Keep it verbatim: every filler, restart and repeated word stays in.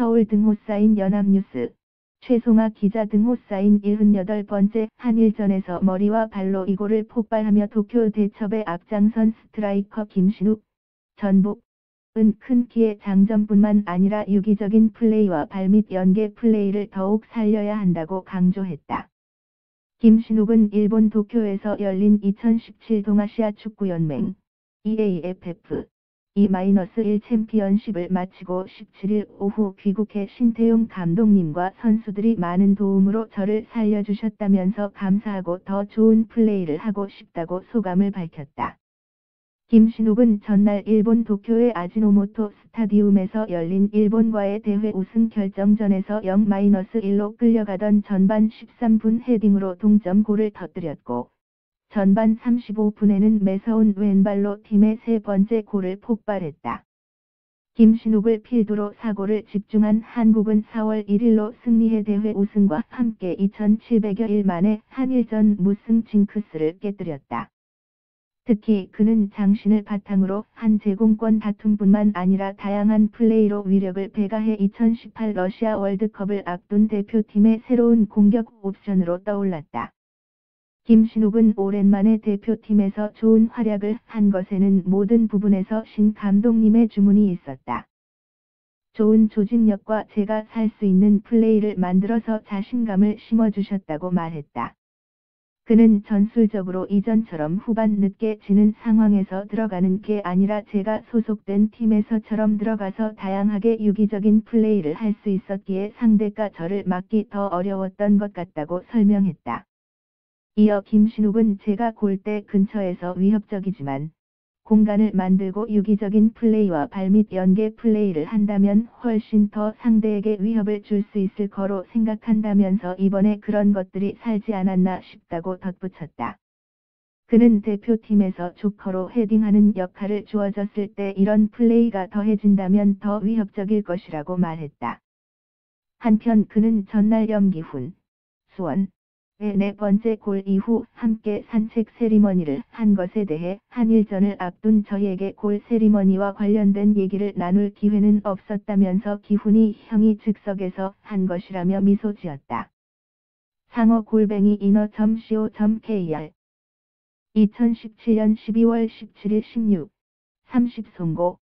서울 등호 쌓인 연합뉴스, 최송아 기자 등호 쌓인 일흔여덟 번째 한일전에서 머리와 발로 이골을 폭발하며 도쿄 대첩에 앞장선 스트라이커 김신욱, 전북은 큰 키의 장점뿐만 아니라 유기적인 플레이와 발밑 연계 플레이를 더욱 살려야 한다고 강조했다. 김신욱은 일본 도쿄에서 열린 이천십칠 동아시아 축구연맹 이에이에프에프 이 일 챔피언십을 마치고 십칠일 오후 귀국해 신태용 감독님과 선수들이 많은 도움으로 저를 살려주셨다면서 감사하고 더 좋은 플레이를 하고 싶다고 소감을 밝혔다. 김신욱은 전날 일본 도쿄의 아지노모토 스타디움에서 열린 일본과의 대회 우승 결정전에서 영 일로 끌려가던 전반 십삼 분 헤딩으로 동점골을 터뜨렸고, 전반 삼십오 분에는 매서운 왼발로 팀의 세 번째 골을 폭발했다. 김신욱을 필두로 사고를 집중한 한국은 사월 일일로 승리해 대회 우승과 함께 이천칠백여 일 만에 한일전 무승 징크스를 깨뜨렸다. 특히 그는 장신을 바탕으로 한 제공권 다툼뿐만 아니라 다양한 플레이로 위력을 배가해 이천십팔 러시아 월드컵을 앞둔 대표팀의 새로운 공격 옵션으로 떠올랐다. 김신욱은 오랜만에 대표팀에서 좋은 활약을 한 것에는 모든 부분에서 신 감독님의 주문이 있었다. 좋은 조직력과 제가 살 수 있는 플레이를 만들어서 자신감을 심어주셨다고 말했다. 그는 전술적으로 이전처럼 후반 늦게 지는 상황에서 들어가는 게 아니라 제가 소속된 팀에서처럼 들어가서 다양하게 유기적인 플레이를 할 수 있었기에 상대가 저를 막기 더 어려웠던 것 같다고 설명했다. 이어 김신욱은 제가 골대 근처에서 위협적이지만 공간을 만들고 유기적인 플레이와 발밑 연계 플레이를 한다면 훨씬 더 상대에게 위협을 줄 수 있을 거로 생각한다면서 이번에 그런 것들이 살지 않았나 싶다고 덧붙였다. 그는 대표팀에서 조커로 헤딩하는 역할을 주어졌을 때 이런 플레이가 더해진다면 더 위협적일 것이라고 말했다. 한편 그는 전날 염기훈, 수원, 의 네 번째 골 이후 함께 산책 세리머니를 한 것에 대해 한일전을 앞둔 저희에게 골 세리머니와 관련된 얘기를 나눌 기회는 없었다면서 기훈이 형이 즉석에서 한 것이라며 미소 지었다. 상어 골뱅이 인어 점 씨오 점 케이알 이천십칠년 십이월 십칠일 십육, 삼십 송고